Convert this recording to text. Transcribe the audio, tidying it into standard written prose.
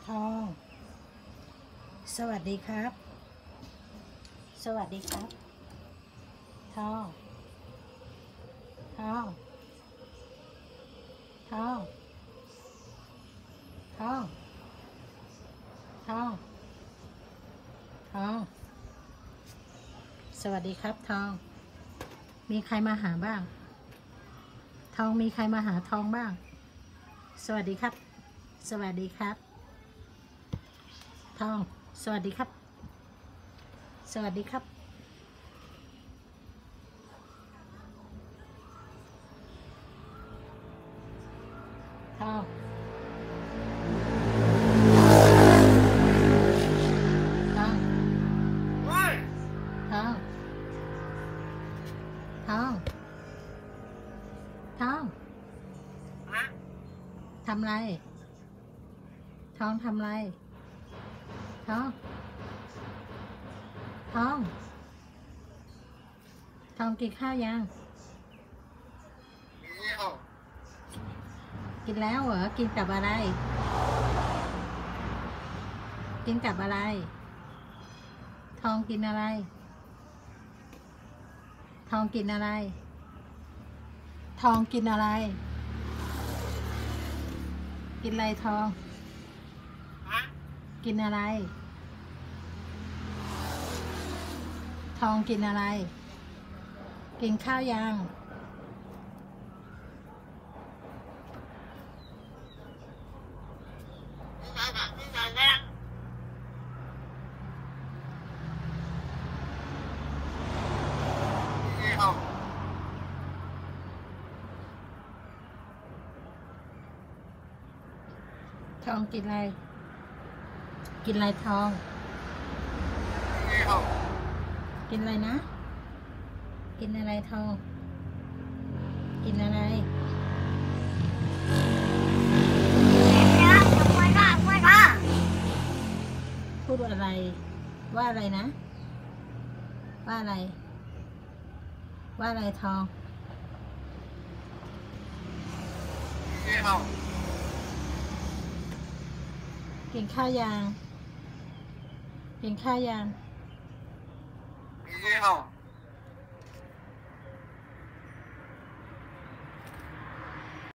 ทองสวัสดีครับสวัสดีครับทองทองทองทองทองทองสวัสดีครับทองมีใครมาหาบ้างทองมีใครมาหาทองบ้างสวัสดีครับสวัสดีครับทองสวัสดีครับสวัสดีครับทองทองทองทองทองทำไรทองทำไรทองทองทองกินข้าวยังกินแล้วเหรอกินกับอะไรกินกับอะไรทองกินอะไรทองกินอะไรทองกินอะไรกินอะไรทองกินอะไรทองกินอะไรกินข้าวยังทองกินอะไรกินอะไรทองกินอะไรนะกินอะไรทองกินอะไรพูดอะไรว่าอะไรนะว่าอะไรว่าอะไรทองกินข้าวยังกินข้าวยัง